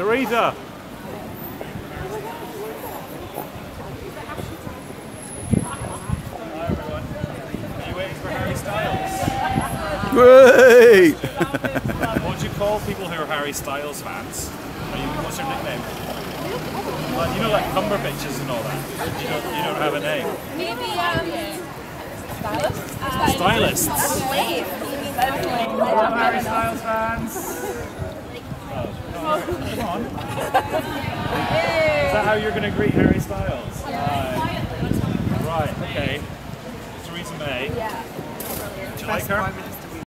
Teresa! Hi everyone. Are you waiting for Harry Styles? Great! What do you call people who are Harry Styles fans? What's your nickname? Well, you know, like Cumber bitches and all that. You don't have a name. Maybe stylists. Stylists. Harry Styles fans. Come on. Is that how you're going to greet Harry Styles? Right. Okay. Theresa May. Yeah. Do you like her?